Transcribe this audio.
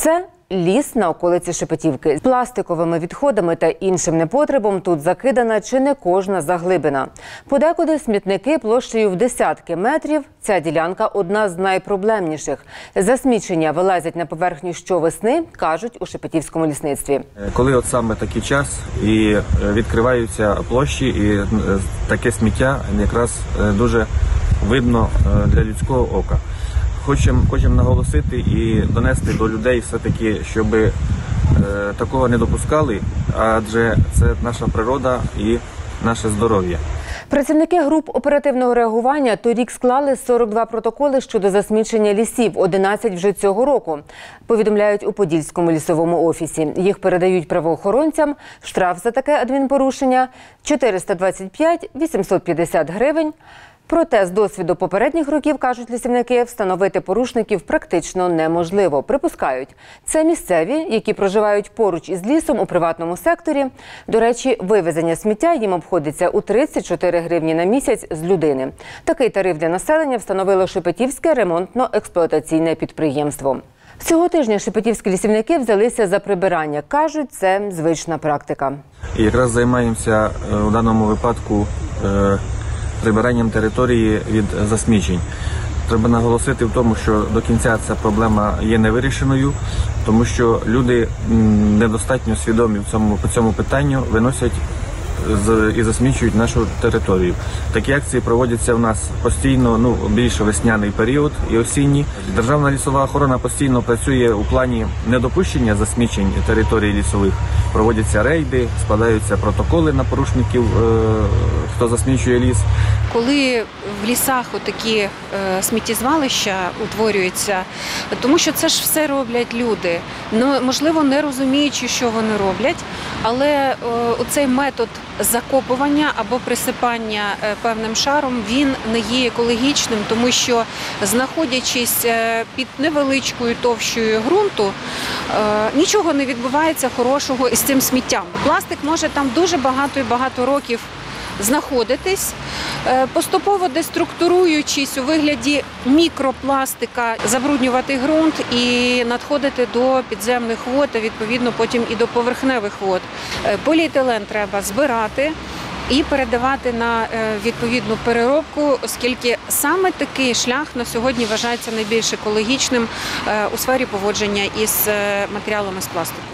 Це ліс на околиці Шепетівки. З пластиковими відходами та іншим непотребом тут закидана чи не кожна заглибина. Подекуди смітники площею в десятки метрів. Ця ділянка – одна з найпроблемніших. Засмічення вилазять на поверхню щовесни, кажуть у Шепетівському лісництві. Коли от саме такий час і відкриваються площі, і таке сміття якраз дуже видно для людського ока. Хочемо наголосити і донести до людей все-таки, щоб такого не допускали, адже це наша природа і наше здоров'я. Працівники груп оперативного реагування торік склали 42 протоколи щодо засмічення лісів, 11 вже цього року, повідомляють у Подільському лісовому офісі. Їх передають правоохоронцям. Штраф за таке адмінпорушення – 425-850 гривень. Проте з досвіду попередніх років, кажуть лісівники, встановити порушників практично неможливо. Припускають, це місцеві, які проживають поруч із лісом у приватному секторі. До речі, вивезення сміття їм обходиться у 34 гривні на місяць з людини. Такий тариф для населення встановило Шепетівське ремонтно-експлуатаційне підприємство. Цього тижня шепетівські лісівники взялися за прибирання. Кажуть, це звична практика. І якраз займаємося у даному випадку прибиранням території від засмічень. Треба наголосити в тому, що до кінця ця проблема є невирішеною, тому що люди недостатньо свідомі по цьому питанню, виносять і засмічують нашу територію. Такі акції проводяться в нас постійно, більше весняний період і осінній. Державна лісова охорона постійно працює у плані недопущення засмічень територій лісових. Проводяться рейди, складаються протоколи на порушників, хто засмічує ліс. Коли в лісах отакі сміттєзвалища утворюються, тому що це ж все роблять люди, можливо, не розуміючи, що вони роблять, але оцей метод закопування або присипання певним шаром, він не є екологічним, тому що, знаходячись під невеличкою товщою ґрунту, нічого не відбувається хорошого із цим сміттям. Пластик може там дуже багато років знаходитись, поступово деструктуруючись у вигляді мікропластика, забруднювати ґрунт і надходити до підземних вод, а відповідно потім і до поверхневих вод. Поліетилен треба збирати і передавати на відповідну переробку, оскільки саме такий шлях на сьогодні вважається найбільш екологічним у сфері поводження із матеріалами з пластику.